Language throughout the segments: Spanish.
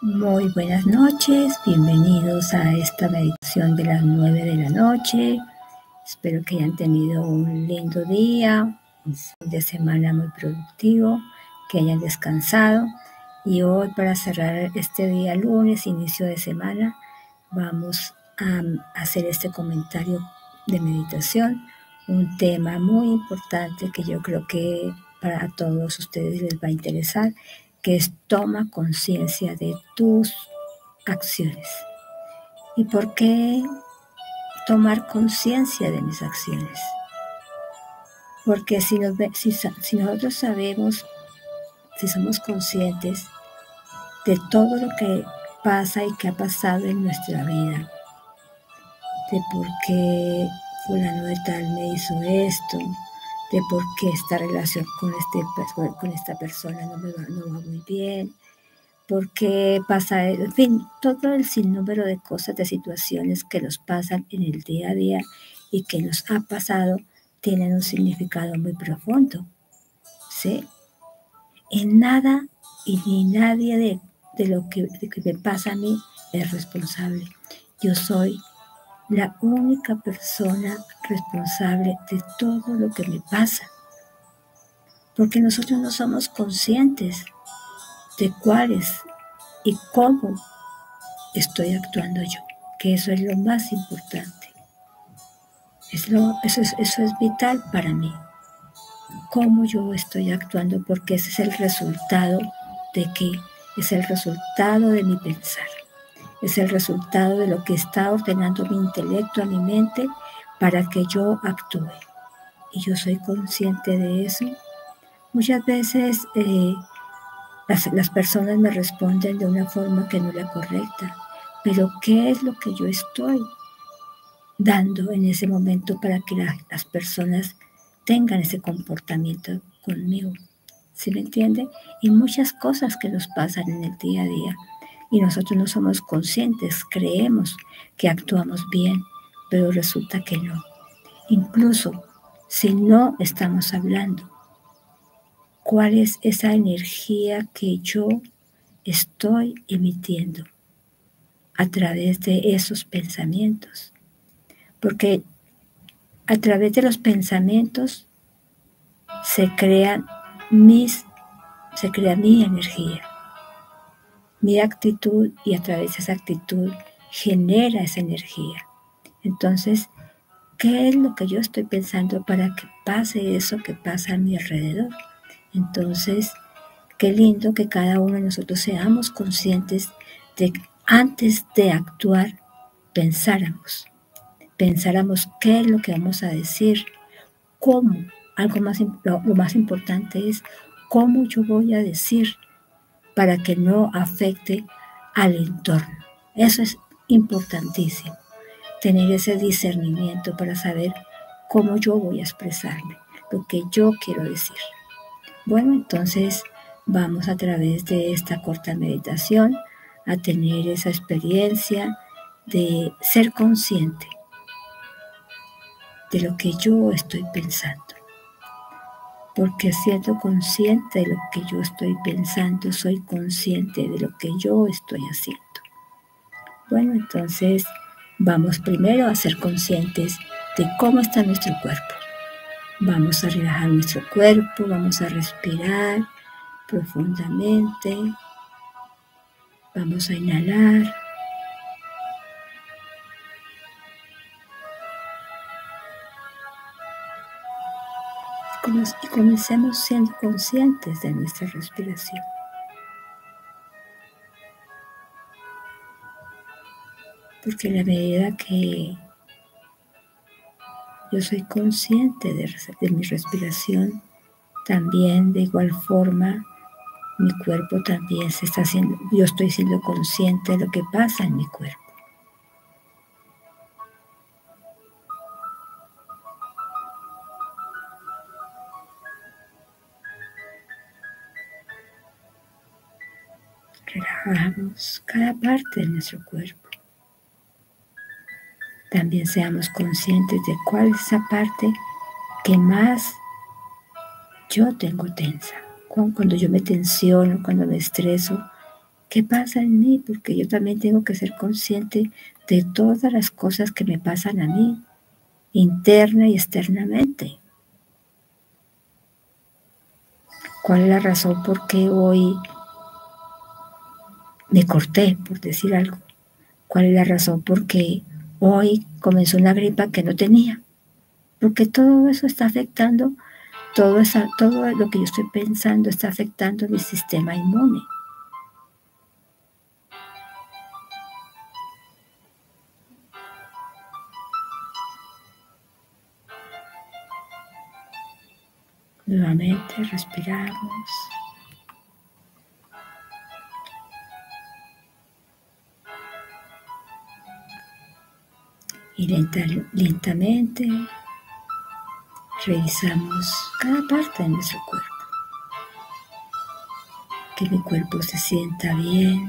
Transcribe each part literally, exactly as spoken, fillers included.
Muy buenas noches, bienvenidos a esta meditación de las nueve de la noche. Espero que hayan tenido un lindo día, un fin de semana muy productivo, que hayan descansado. Y hoy, para cerrar este día lunes, inicio de semana, vamos a hacer este comentario de meditación, un tema muy importante que yo creo que para todos ustedes les va a interesar, que es toma conciencia de tus acciones. ¿Y por qué tomar conciencia de mis acciones? Porque si, nos, si, si nosotros sabemos, si somos conscientes de todo lo que pasa y que ha pasado en nuestra vida, de por qué fulano de tal me hizo esto, de por qué esta relación con, este, con esta persona no me va, no va muy bien, por qué pasa, en fin, todo el sinnúmero de cosas, de situaciones que nos pasan en el día a día y que nos ha pasado, tienen un significado muy profundo, ¿sí? En nada y ni nadie de, de lo que, de que me pasa a mí es responsable. Yo soy la única persona responsable de todo lo que me pasa, porque nosotros no somos conscientes de cuáles y cómo estoy actuando yo, que eso es lo más importante. Es lo, eso, es, eso es vital para mí, cómo yo estoy actuando, porque ese es el resultado de qué, es el resultado de mi pensar. Es el resultado de lo que está ordenando mi intelecto a mi mente para que yo actúe. Y yo soy consciente de eso. Muchas veces eh, las, las personas me responden de una forma que no es la correcta. Pero ¿qué es lo que yo estoy dando en ese momento para que la, las personas tengan ese comportamiento conmigo? ¿Sí me entiende? Y muchas cosas que nos pasan en el día a día. Y nosotros no somos conscientes, creemos que actuamos bien, pero resulta que no. Incluso si no estamos hablando, ¿cuál es esa energía que yo estoy emitiendo a través de esos pensamientos? Porque a través de los pensamientos se crean mis, se crea mi energía, mi actitud, y a través de esa actitud genera esa energía. Entonces, ¿qué es lo que yo estoy pensando para que pase eso que pasa a mi alrededor? Entonces, qué lindo que cada uno de nosotros seamos conscientes de que antes de actuar pensáramos, pensáramos qué es lo que vamos a decir, cómo. Algo más, lo, lo más importante es cómo yo voy a decir para que no afecte al entorno. Eso es importantísimo, tener ese discernimiento para saber cómo yo voy a expresarme, lo que yo quiero decir. Bueno, entonces vamos a través de esta corta meditación a tener esa experiencia de ser consciente de lo que yo estoy pensando. Porque siendo consciente de lo que yo estoy pensando, soy consciente de lo que yo estoy haciendo. Bueno, entonces vamos primero a ser conscientes de cómo está nuestro cuerpo. Vamos a relajar nuestro cuerpo, vamos a respirar profundamente. Vamos a inhalar. Y comencemos siendo conscientes de nuestra respiración. Porque a la medida que yo soy consciente de, de mi respiración, también de igual forma mi cuerpo también se está haciendo, yo estoy siendo consciente de lo que pasa en mi cuerpo. Relajamos cada parte de nuestro cuerpo. También seamos conscientes de cuál es esa parte que más yo tengo tensa. Cuando yo me tensiono, cuando me estreso, ¿Qué pasa en mí? Porque yo también tengo que ser consciente de todas las cosas que me pasan a mí, interna y externamente. ¿Cuál es la razón por qué hoy me corté, por decir algo? ¿Cuál es la razón por qué hoy comenzó una gripa que no tenía? Porque todo eso está afectando, todo, esa, todo lo que yo estoy pensando está afectando mi sistema inmune. Nuevamente respiramos. Y lenta, lentamente revisamos cada parte de nuestro cuerpo. Que mi cuerpo se sienta bien,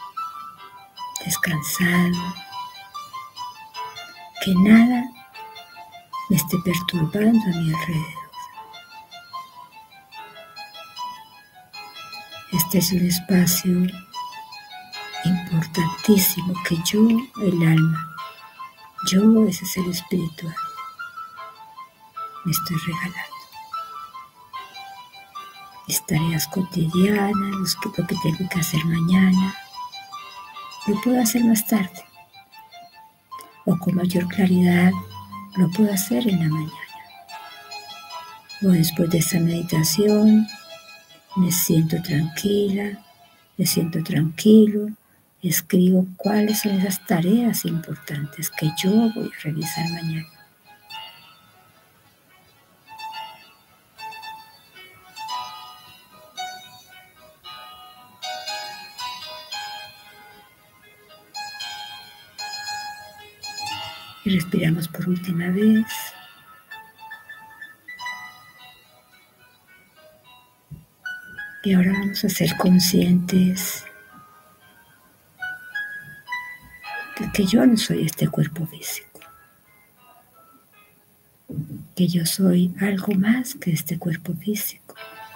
descansado, que nada me esté perturbando a mi alrededor. Este es un espacio importantísimo que yo, el alma, yo, ese ser espiritual, me estoy regalando. Mis tareas cotidianas, lo que tengo que hacer mañana, lo puedo hacer más tarde. O con mayor claridad, lo puedo hacer en la mañana. O después de esta meditación, me siento tranquila, me siento tranquilo, escribo cuáles son esas tareas importantes que yo voy a realizar mañana. Y respiramos por última vez. Y ahora vamos a ser conscientes de que yo no soy este cuerpo físico, que yo soy algo más que este cuerpo físico.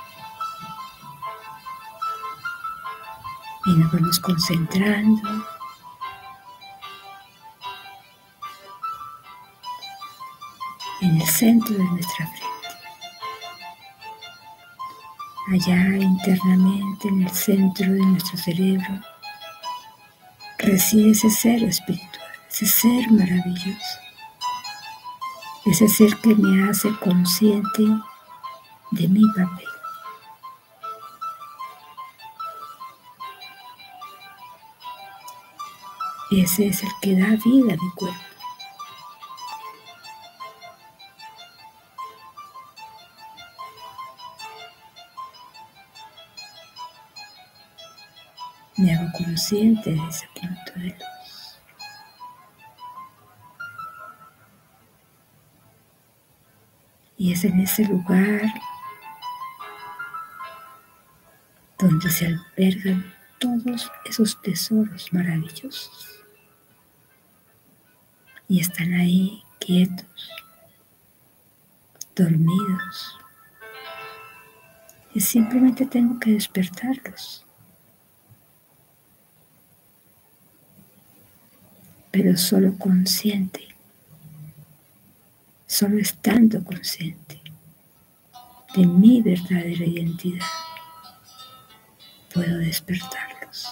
Y nos vamos concentrando en el centro de nuestra frente. Allá internamente en el centro de nuestro cerebro reside ese ser espiritual, ese ser maravilloso, ese ser que me hace consciente de mi papel. Ese es el que da vida a mi cuerpo. Me hago consciente de ese punto de luz. Y es en ese lugar donde se albergan todos esos tesoros maravillosos. Y están ahí quietos, dormidos. Y simplemente tengo que despertarlos. Pero solo consciente, solo estando consciente de mi verdadera identidad, puedo despertarlos.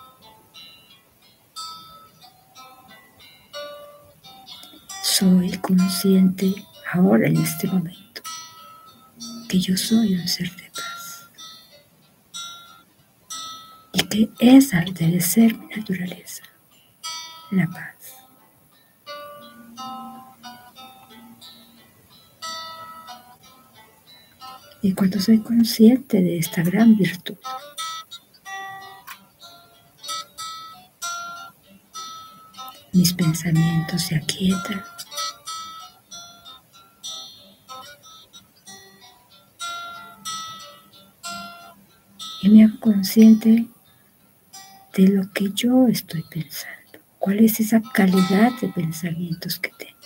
Soy consciente ahora en este momento que yo soy un ser de paz y que esa debe ser mi naturaleza, la paz. Y cuando soy consciente de esta gran virtud, mis pensamientos se aquietan y me hago consciente de lo que yo estoy pensando. ¿Cuál es esa calidad de pensamientos que tengo?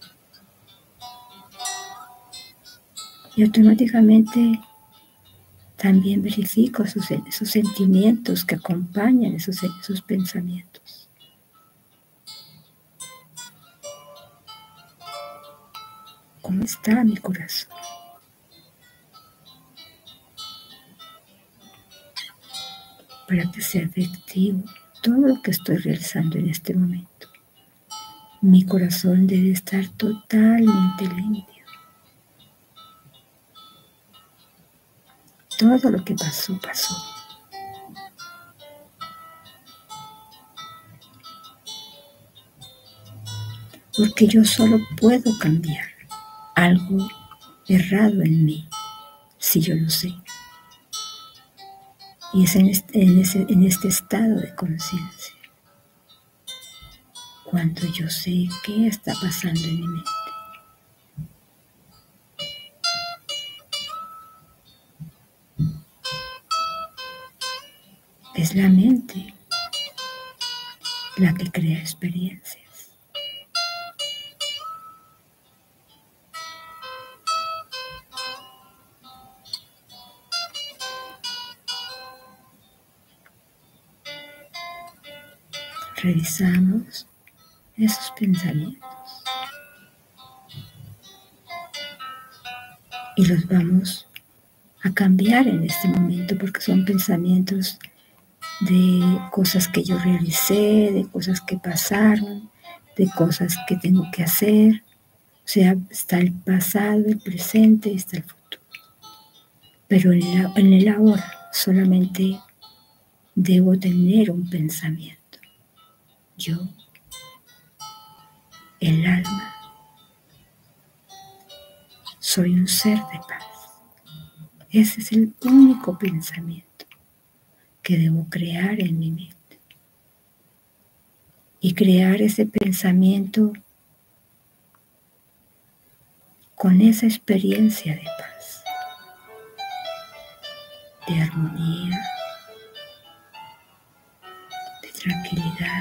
Y automáticamente también verifico esos, esos sentimientos que acompañan esos, esos pensamientos. ¿Cómo está mi corazón? Para que sea efectivo todo lo que estoy realizando en este momento. Mi corazón debe estar totalmente limpio. Todo lo que pasó, pasó. Porque yo solo puedo cambiar algo errado en mí, si yo lo sé. Y es en este, en ese, en este estado de conciencia, cuando yo sé qué está pasando en mi mente. Es la mente la que crea experiencias. Revisamos esos pensamientos y los vamos a cambiar en este momento, porque son pensamientos de cosas que yo realicé, de cosas que pasaron, de cosas que tengo que hacer. O sea, está el pasado, el presente y está el futuro. Pero en, la, en el ahora solamente debo tener un pensamiento. Yo, el alma, soy un ser de paz. Ese es el único pensamiento que debo crear en mi mente. Y crear ese pensamiento con esa experiencia de paz, de armonía, de tranquilidad.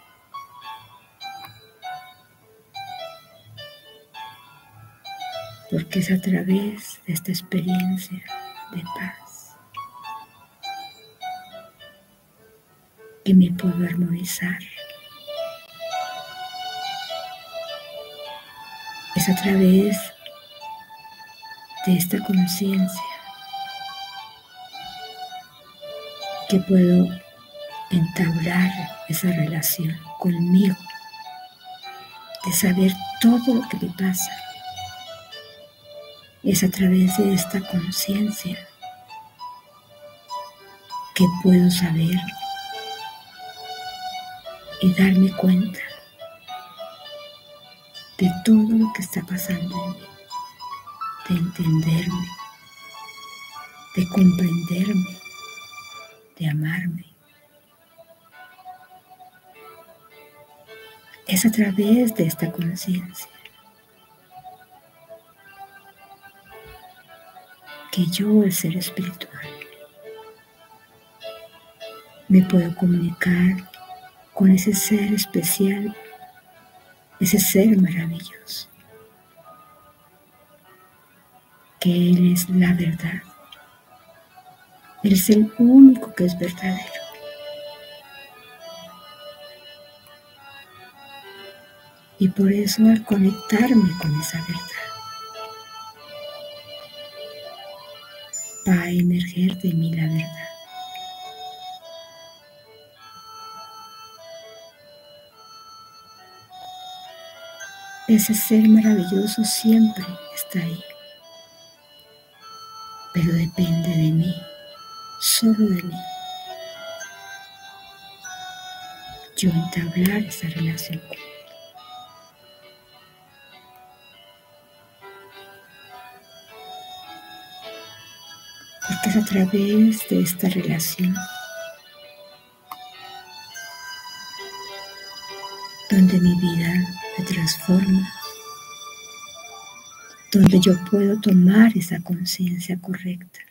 Porque es a través de esta experiencia de paz que me puedo armonizar. Es a través de esta conciencia que puedo entablar esa relación conmigo, de saber todo lo que me pasa. Es a través de esta conciencia que puedo saber y darme cuenta de todo lo que está pasando en mí, de entenderme, de comprenderme, de amarme. Es a través de esta conciencia que yo, el ser espiritual, me puedo comunicar con ese ser especial, ese ser maravilloso, que Él es la verdad. Él es el único que es verdadero. Y por eso, al conectarme con esa verdad, va a emerger de mí la verdad. Ese ser maravilloso siempre está ahí, pero depende de mí, solo de mí. Yo entablar esa relación con Él. Porque es a través de esta relación donde mi vida se transforma, donde yo puedo tomar esa conciencia correcta.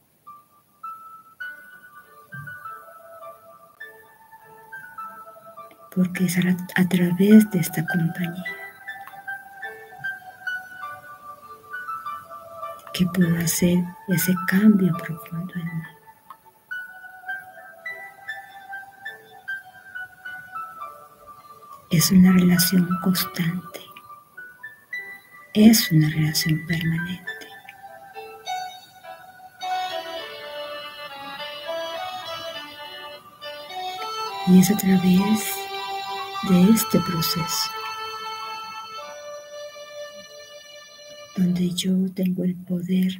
Porque es a, a través de esta compañía que puedo hacer ese cambio profundo en mí. Es una relación constante, es una relación permanente. Y es a través de este proceso donde yo tengo el poder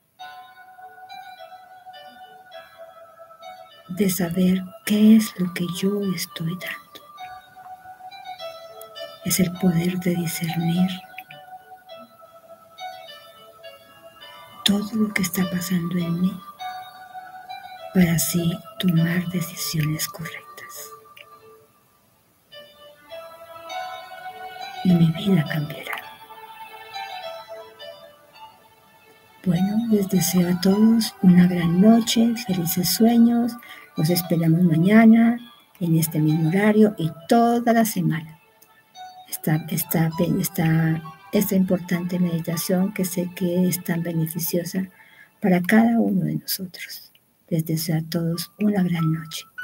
de saber qué es lo que yo estoy dando. Es el poder de discernir todo lo que está pasando en mí para así tomar decisiones correctas. Y mi vida cambiará. Bueno, les deseo a todos una gran noche, felices sueños. Los esperamos mañana en este mismo horario y toda la semana. Esta, esta, esta, esta importante meditación que sé que es tan beneficiosa para cada uno de nosotros. Les deseo a todos una gran noche.